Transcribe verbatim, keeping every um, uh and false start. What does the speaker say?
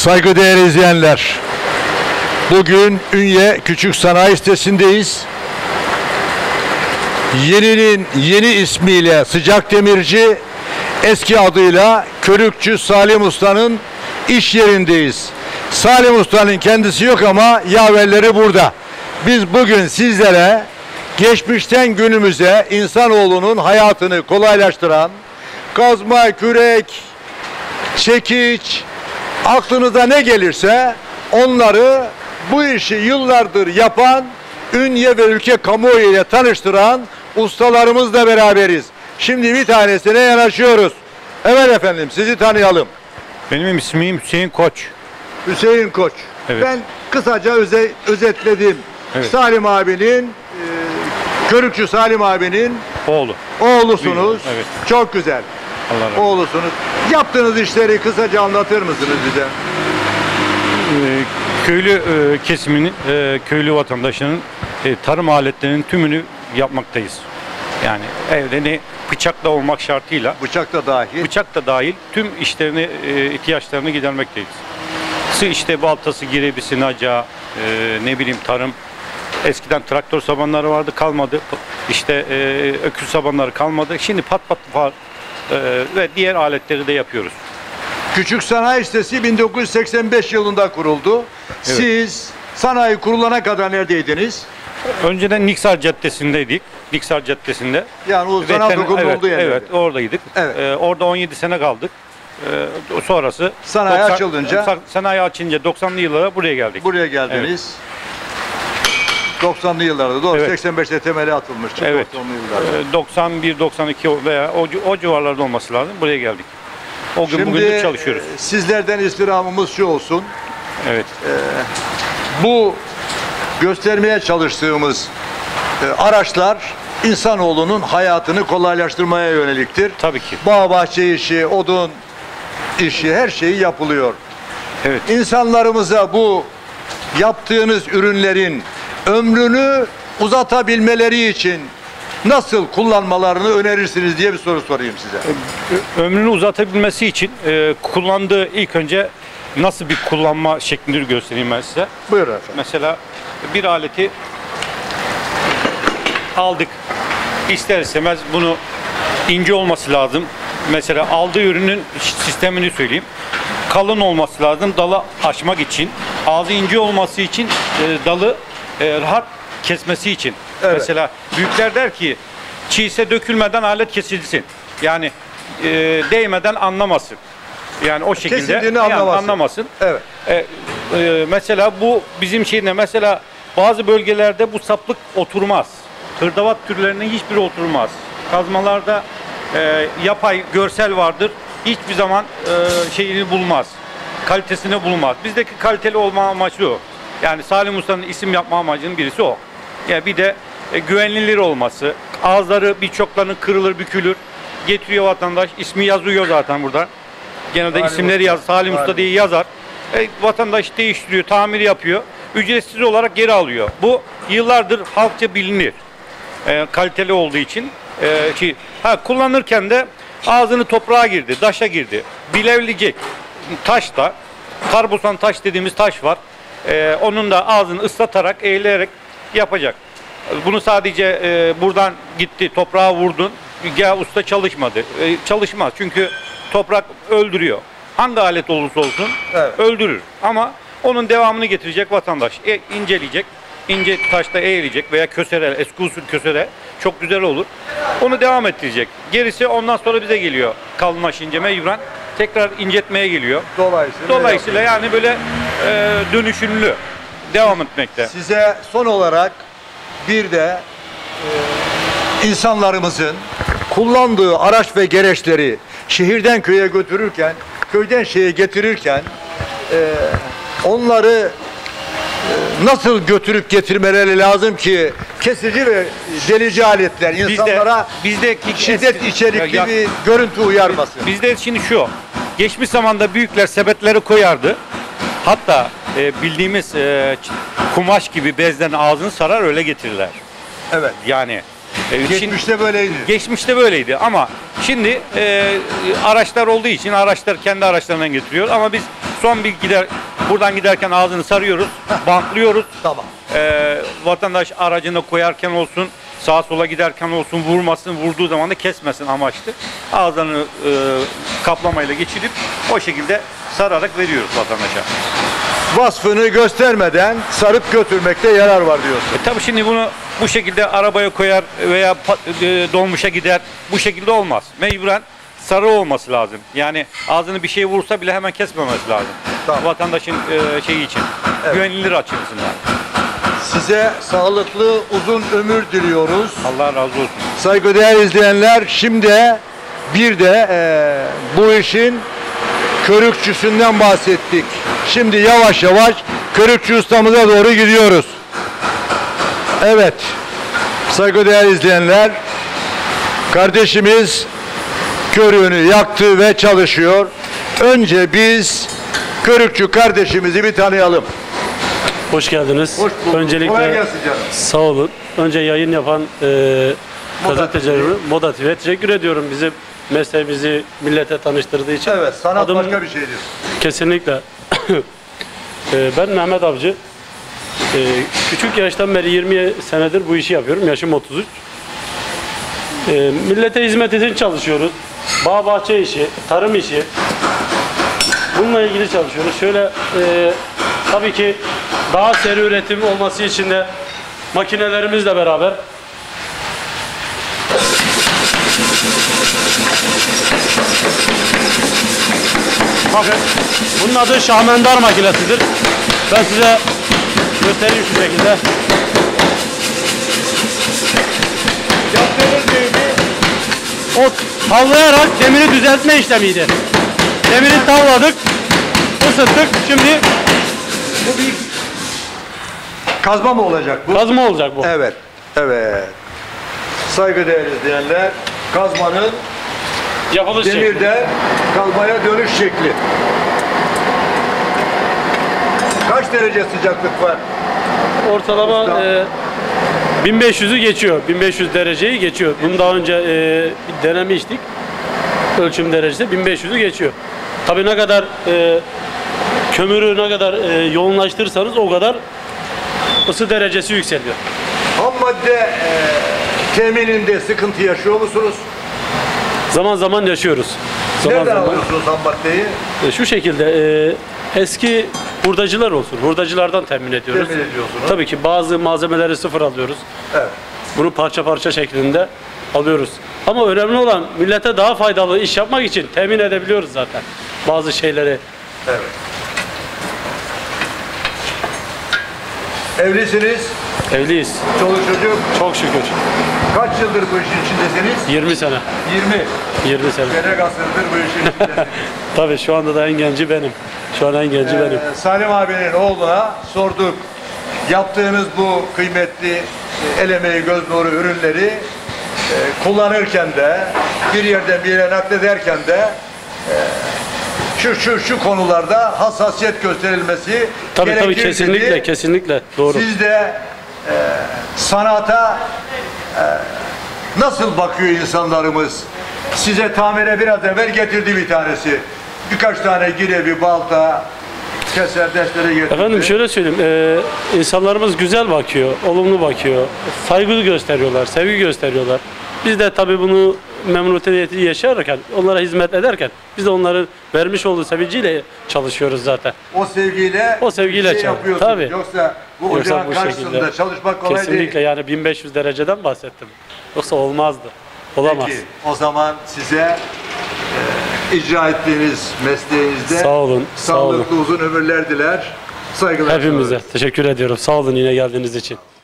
Saygıdeğer izleyenler, bugün Ünye Küçük Sanayi Sitesi'ndeyiz. Yeni'nin yeni ismiyle Sıcak Demirci, eski adıyla Körükçü Salim Usta'nın iş yerindeyiz. Salim Usta'nın kendisi yok ama yaverleri burada. Biz bugün sizlere geçmişten günümüze insanoğlunun hayatını kolaylaştıran kazma, kürek, çekiç, aklınıza ne gelirse onları, bu işi yıllardır yapan, Ünye ve ülke kamuoyu ile tanıştıran ustalarımızla beraberiz. Şimdi bir tanesine yanaşıyoruz. Evet efendim, sizi tanıyalım. Benim ismim Hüseyin Koç. Hüseyin Koç. Evet. Ben kısaca öze, özetledim. Evet. Salim abinin, e, Körükçü Salim abinin Oğlu. oğlusunuz. Evet. Çok güzel. Allah razı olsun. Oğlusunuz. Yaptığınız işleri kısaca anlatır mısınız bize? Ee, köylü e, kesiminin, e, köylü vatandaşının e, tarım aletlerinin tümünü yapmaktayız. Yani evde ne bıçakla olmak şartıyla, Bıçak da dahil. bıçak da dahil tüm işlerini, e, ihtiyaçlarını gidermekteyiz. İşte baltası, girebisi, naca, e, ne bileyim tarım. Eskiden traktör sabanları vardı, kalmadı. İşte e, öküz sabanları kalmadı. Şimdi pat pat var e, ve diğer aletleri de yapıyoruz. Küçük Sanayi Sitesi bin dokuz yüz seksen beş yılında kuruldu. Evet. Siz sanayi kurulana kadar neredeydiniz? Önceden Niksar Caddesi'ndeydik. Niksar Caddesi'nde. Yani o sanat Veterin- okulunun evet, olduğu yerde. Evet, oradaydık. Evet. Ee, orada on yedi sene kaldık. Ee, sonrası Sanayi açılınca- sa- sanayi açınca doksanlı yıllara buraya geldik. Buraya geldiniz. doksanlı yıllarda doğru. Evet. seksen beşte temeli atılmıştı. Evet. doksanlı yıllarda. Ee, doksan bir doksan iki veya o, o civarlarda olması lazım. Buraya geldik. O gün Şimdi bugündür çalışıyoruz. e, sizlerden istirhamımız şu olsun. Evet. Bu göstermeye çalıştığımız e, araçlar insanoğlunun hayatını kolaylaştırmaya yöneliktir. Tabii ki. Bağ bahçe işi, odun işi, her şeyi yapılıyor. Evet. İnsanlarımıza bu yaptığınız ürünlerin ömrünü uzatabilmeleri için nasıl kullanmalarını önerirsiniz diye bir soru sorayım size. Ö- Ömrünü uzatabilmesi için e, kullandığı ilk önce nasıl bir kullanma şeklini göstereyim ben size. Buyurun efendim. Mesela bir aleti aldık. İster istemez bunu ince olması lazım. Mesela aldığı ürünün sistemini söyleyeyim. Kalın olması lazım dalı açmak için. Ağzı ince olması için e, dalı e, rahat kesmesi için. Evet. Mesela büyükler der ki çiğse dökülmeden alet kesilsin. Yani e, değmeden anlamasın. Yani o şekilde Kesildiğini yani anlamasın. anlamasın. Evet. E, e, mesela bu bizim şeyinde mesela bazı bölgelerde bu saplık oturmaz. Hırdavat türlerinin hiçbiri oturmaz. Kazmalarda e, yapay görsel vardır. Hiçbir zaman e, şeyini bulmaz. Kalitesini bulmaz. Bizdeki kaliteli olma amacı o. Yani Salim Usta'nın isim yapma amacının birisi o. Yani bir de e, güvenilir olması. Ağızları birçoklarının kırılır, bükülür. Getiriyor vatandaş. İsmi yazıyor zaten burada. Genelde Salim isimleri Usta. yaz, Salim Usta Salim. diye yazar. E, vatandaş değiştiriyor, tamir yapıyor. Ücretsiz olarak geri alıyor. Bu yıllardır halkça bilinir. E, kaliteli olduğu için. E, şey, ha, kullanırken de ağzını toprağa girdi, taşa girdi. Bilevlicek taş da, karbusan taş dediğimiz taş var. E, onun da ağzını ıslatarak, eğilerek yapacak. Bunu sadece e, buradan gitti, toprağa vurdun. Ya usta çalışmadı. E, çalışmaz çünkü toprak öldürüyor. Hangi alet olursa olsun Evet. öldürür. Ama onun devamını getirecek vatandaş. E, inceleyecek. İnce taşta eğilecek veya kösere, eski usul kösere çok güzel olur. Onu devam ettirecek. Gerisi ondan sonra bize geliyor. Kalınlaşınca mecburen tekrar incetmeye geliyor. Dolayısıyla, Dolayısıyla yani böyle e, dönüşümlü devam etmekte. size son olarak bir de e, insanlarımızın kullandığı araç ve gereçleri şehirden köye götürürken, köyden şeye getirirken e, onları e, nasıl götürüp getirmeleri lazım ki kesici ve delici aletler insanlara bizdeki şiddet içerikli Ya- bir görüntü uyarmasın. Bizde şimdi şu, geçmiş zamanda büyükler sepetleri koyardı. Hatta e, bildiğimiz e, ç- kumaş gibi bezden ağzını sarar öyle getirirler. Evet. Yani e, şimdi- Geçmişte böyleydi. Geçmişte böyleydi ama şimdi e, araçlar olduğu için araçlar kendi araçlarından getiriyor ama biz Son bir gider, buradan giderken ağzını sarıyoruz, bantlıyoruz. Tamam. Ee, vatandaş aracına koyarken olsun, sağa sola giderken olsun vurmasın, vurduğu zaman da kesmesin amaçlı. Ağzını e, kaplamayla geçirip o şekilde sararak veriyoruz vatandaşa. Vasfını göstermeden sarıp götürmekte yarar var diyorsun. E, tabii şimdi bunu bu şekilde arabaya koyar veya pa- e, dolmuşa gider, bu şekilde olmaz. Mecburen sarı olması lazım. Yani ağzını bir şey vursa bile hemen kesmemesi lazım. Tamam. Vatandaşın e, şeyi için, Evet. güvenilir açısından. Size sağlıklı uzun ömür diliyoruz. Allah razı olsun. Saygıdeğer izleyenler, şimdi bir de e, bu işin körükçüsünden bahsettik. Şimdi yavaş yavaş körükçü ustamıza doğru gidiyoruz. Evet, saygıdeğer izleyenler, kardeşimiz körüğünü yaktı ve çalışıyor. Önce biz körükçü kardeşimizi bir tanıyalım. Hoş geldiniz. Hoş bulduk. Öncelikle Kolay gelsin canım. sağ olun. Önce yayın yapan e, Moda gazetecilerime, Moda T V'ye teşekkür ediyorum. Bizi mesleğimizi millete tanıştırdığı için. Evet, sanat Adım- başka bir şeydir. Kesinlikle. E, ben Mehmet Avcı. E, küçük yaştan beri yirmi senedir bu işi yapıyorum. Yaşım otuz üç. E, millete hizmet için çalışıyoruz. Bağ bahçe işi, tarım işi. Bununla ilgili çalışıyoruz. Şöyle e, tabii ki daha seri üretim olması için de makinelerimizle beraber bakın, bunun adı şahmendar makinesidir. Ben size göstereyim şu şekilde. Yaptığımız neydi? O tavlayarak demiri düzeltme işlemiydi. Demiri tavladık, ısıttık. Şimdi Bu bir kazma mı olacak bu? kazma olacak bu. Evet, evet. Saygıdeğer izleyenler, kazmanın Yapılış şekli. demirden kazmaya dönüş şekli. Kaç derece sıcaklık var? Ortalama Usta. e, bin beş yüzü geçiyor. bin beş yüz dereceyi geçiyor. Bunu daha önce e, bir denemiştik. Ölçüm derecesi bin beş yüzü geçiyor. Tabii ne kadar e, kömürü ne kadar e, yoğunlaştırırsanız o kadar ısı derecesi yükseliyor. Ham madde e, temininde sıkıntı yaşıyor musunuz? Zaman zaman yaşıyoruz. Zaman Nereden zaman. alıyorsunuz ham maddeyi? E, şu şekilde e, eski hurdacılar olsun. Hurdacılardan temin ediyoruz. Temin ediyorsunuz. Tabii ki bazı malzemeleri sıfır alıyoruz. Evet. Bunu parça parça şeklinde alıyoruz. Ama önemli olan millete daha faydalı iş yapmak için temin edebiliyoruz zaten bazı şeyleri. Evet. Evlisiniz, Evliyiz. çoluk çocuk. Çok şükür. Kaç yıldır bu işin içindesiniz? yirmi sene. yirmi. yirmi sene. Gerek asırdır bu işin içindesiniz. Tabii şu anda da en genci benim. Şu an en genci benim. Ee, Salim abinin oğluna sorduk. Yaptığınız bu kıymetli e, el emeği göz nuru ürünleri e, kullanırken de bir yerden bir yere naklederken de e, şu şu şu konularda hassasiyet gösterilmesi Tabii tabii gerekir kesinlikle dedi. kesinlikle doğru. Siz de e, sanata e, nasıl bakıyor insanlarımız? Size tamire biraz evvel getirdi bir tanesi. Birkaç tane girevi, balta, keser, destere getirdi. Efendim şöyle söyleyeyim, e, insanlarımız güzel bakıyor, olumlu bakıyor, saygı gösteriyorlar, sevgi gösteriyorlar. Biz de tabii bunu memnuniyeti yaşarken, onlara hizmet ederken biz de onların vermiş olduğu sevgiyle çalışıyoruz zaten. O sevgiyle, O sevgiyle bir şey çal- yapıyorsunuz. tabii. Yoksa bu Yoksa ocağın bu karşısında şekilde çalışmak kolay kesinlikle değil. yani bin beş yüz dereceden bahsettim. Yoksa olmazdı, olamaz. Peki, o zaman size e, icra ettiğiniz mesleğinizde Sağ olun, sağ olun. sağlıklı uzun ömürler diler. Saygılar. Hepimize teşekkür ediyorum. Sağ olun yine geldiğiniz için.